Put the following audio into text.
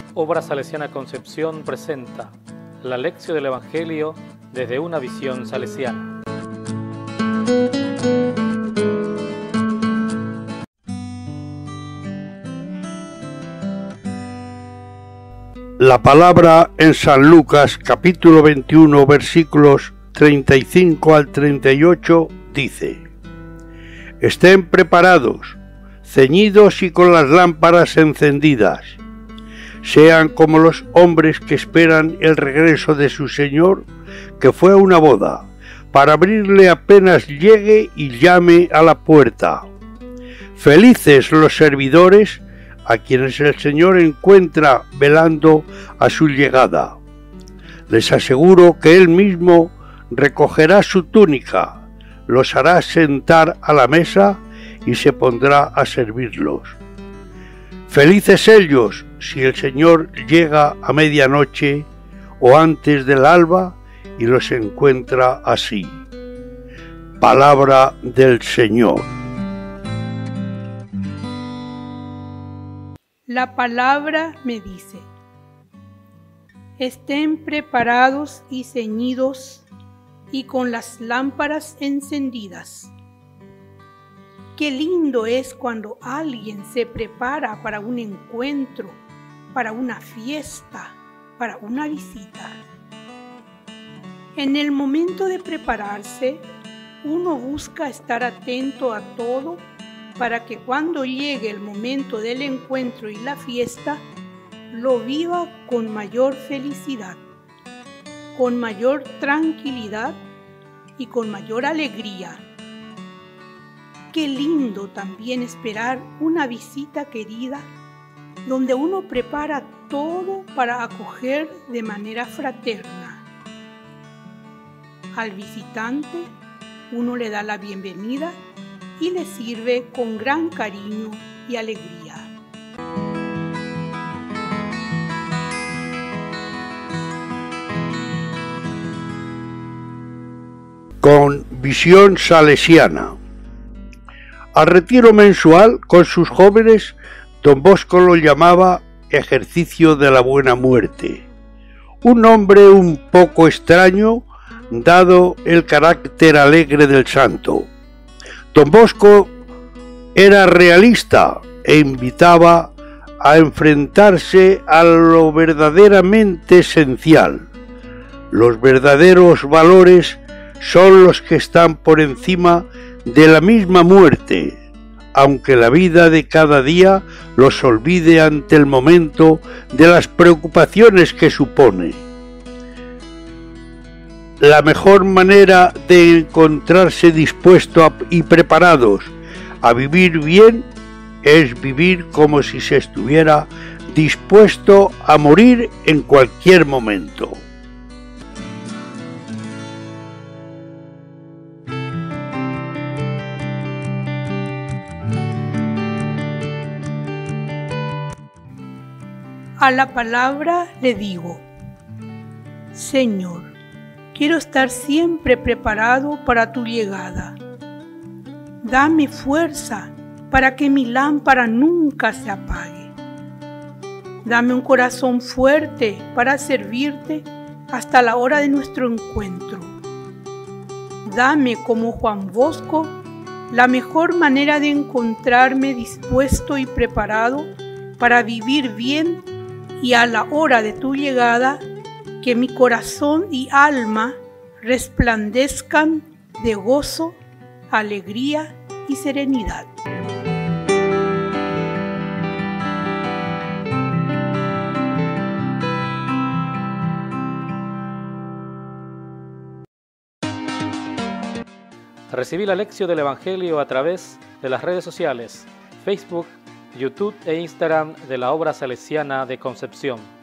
Obra Salesiana Concepción presenta la lección del Evangelio desde una visión salesiana. La palabra en San Lucas, capítulo 21, versículos 35 al 38, dice: Estén preparados, ceñidos y con las lámparas encendidas. Sean como los hombres que esperan el regreso de su Señor, que fue a una boda, para abrirle apenas llegue y llame a la puerta. Felices los servidores a quienes el Señor encuentra velando a su llegada. Les aseguro que Él mismo recogerá su túnica, los hará sentar a la mesa y se pondrá a servirlos. Felices ellos si el Señor llega a medianoche o antes del alba y los encuentra así. Palabra del Señor. La palabra me dice: estén preparados y ceñidos y con las lámparas encendidas. Qué lindo es cuando alguien se prepara para un encuentro, para una fiesta, para una visita. En el momento de prepararse, uno busca estar atento a todo para que cuando llegue el momento del encuentro y la fiesta, lo viva con mayor felicidad, con mayor tranquilidad y con mayor alegría. Qué lindo también esperar una visita querida, donde uno prepara todo para acoger de manera fraterna. Al visitante, uno le da la bienvenida y le sirve con gran cariño y alegría. Con visión salesiana. Al retiro mensual con sus jóvenes, Don Bosco lo llamaba ejercicio de la buena muerte. Un nombre un poco extraño, dado el carácter alegre del santo. Don Bosco era realista e invitaba a enfrentarse a lo verdaderamente esencial. Los verdaderos valores son los que están por encima de la misma muerte, aunque la vida de cada día los olvide ante el momento de las preocupaciones que supone. La mejor manera de encontrarse dispuesto y preparados a vivir bien es vivir como si se estuviera dispuesto a morir en cualquier momento. A la palabra le digo: Señor, quiero estar siempre preparado para tu llegada. Dame fuerza para que mi lámpara nunca se apague. Dame un corazón fuerte para servirte hasta la hora de nuestro encuentro. Dame, como Juan Bosco, la mejor manera de encontrarme dispuesto y preparado para vivir bien, y a la hora de tu llegada, que mi corazón y alma resplandezcan de gozo, alegría y serenidad. Recibí la lección del Evangelio a través de las redes sociales, Facebook, YouTube e Instagram de la Obra Salesiana de Concepción.